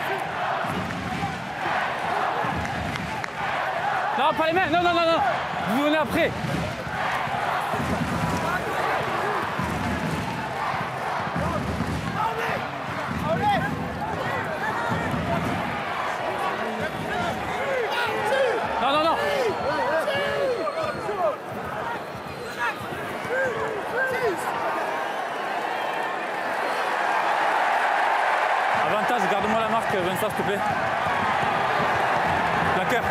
Non, pas les mains. Non, non, non, non. Vous venez après. Non, non, non. Avantage, garde-moi la marque, Vincent, s'il te plaît. Plaqueur.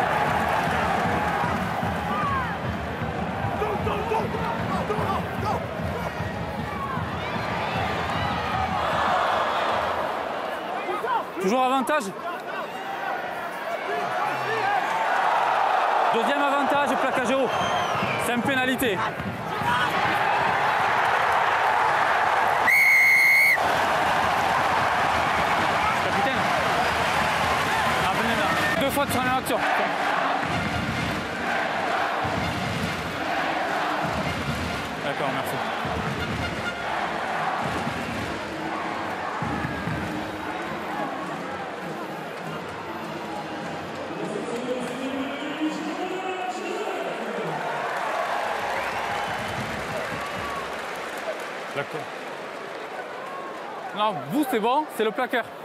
Toujours avantage. Deuxième avantage, plaquage haut. 5 pénalités. Capitaine. Ah, venez là. 2 fois sur la même action. D'accord, merci. D'accord. Non, vous c'est bon, c'est le plaqueur.